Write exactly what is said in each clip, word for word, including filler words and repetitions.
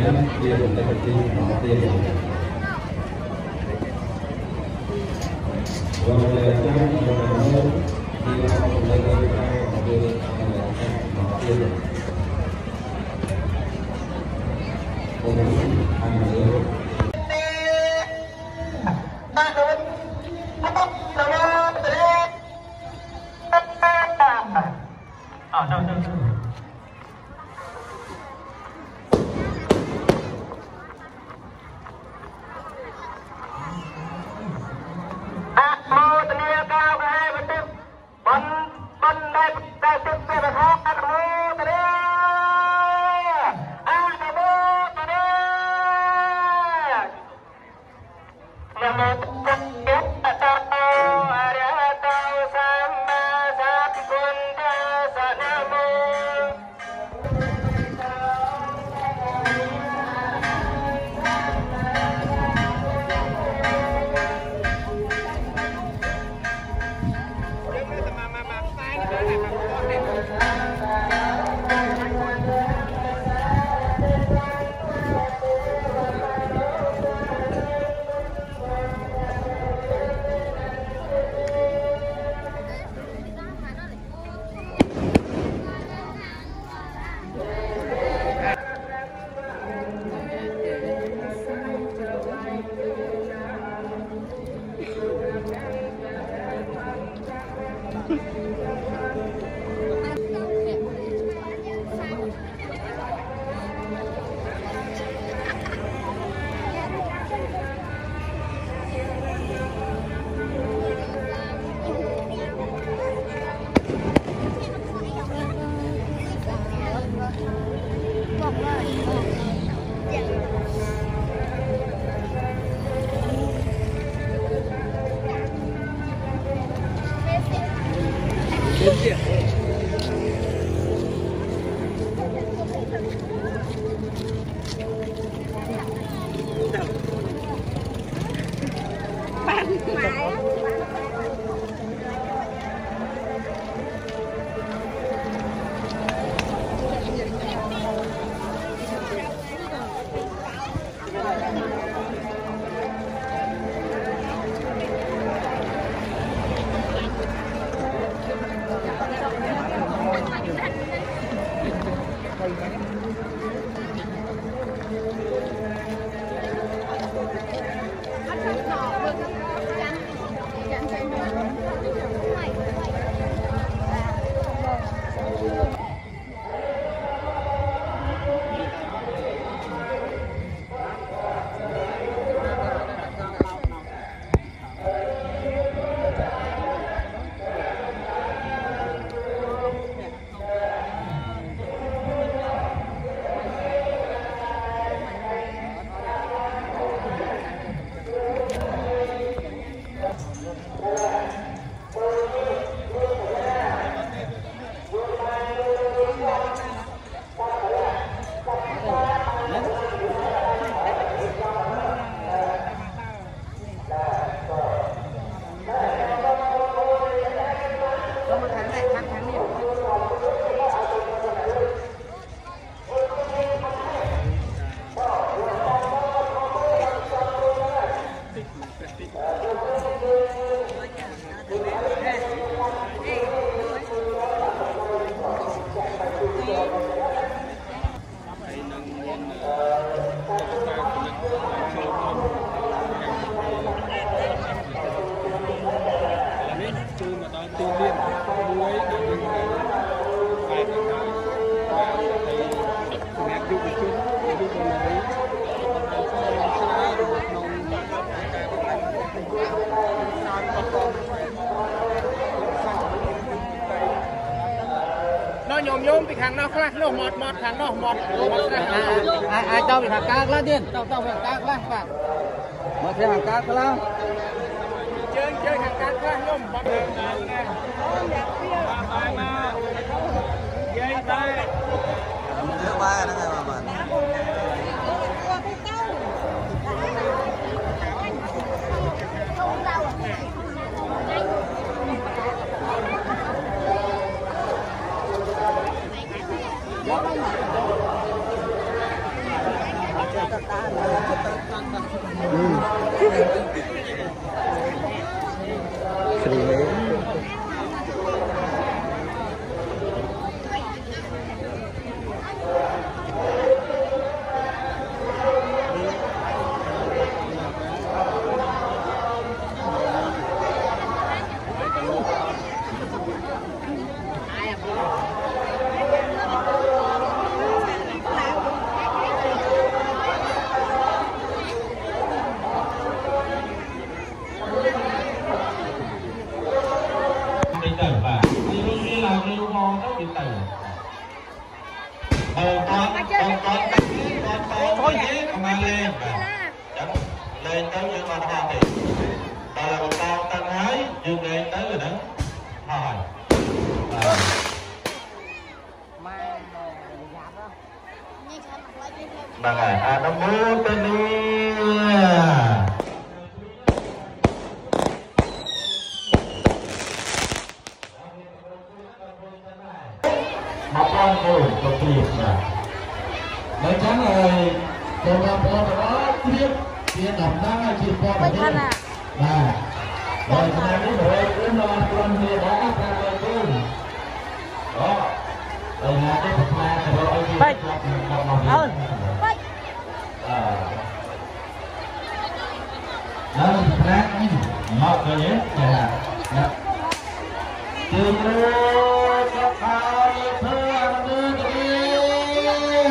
โยมไปขังนอกคลาสโน่หมดหมดขังนอกหมดไอ้ไอ้เจ้าไปขังกลางแล้วเด่นเจ้าเจ้าไปขังกลางแล้วป่ะมาเที่ยงกลางแล้วเจอเจอขังกลางคลาสโน่หมดเลยนะมาไปมาเย้ไปเยอะไปนะไงมาบ้าน lên tới những con hoa thì đây là một cao tân hái dương lên tới rồi đó rồi bằng ngày à nó mua tên đi một con cô cực kỳ là đấy chắn rồi còn làm con đó tiếp tiếp đọc ra chỉ con này nè rồi này cái đội cũng là con kia đó ra đây luôn đó đây là cái thực ra rồi anh chị ơi đó là thực ra một rồi nhé dạ từ từ các bạn thưa đưa kia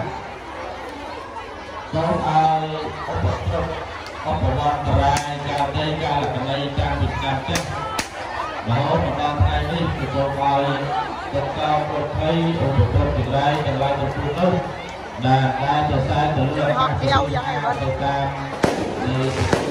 trong ai ông bậc ông bậc quan ra ra đây ra là cái này trang bị trang chất đó mà đang thay đi thì cho coi tất cả một thấy ông bậc ông thì đây thì lại một chút nữa là ra cho sai từ lượng các cái gì ra thì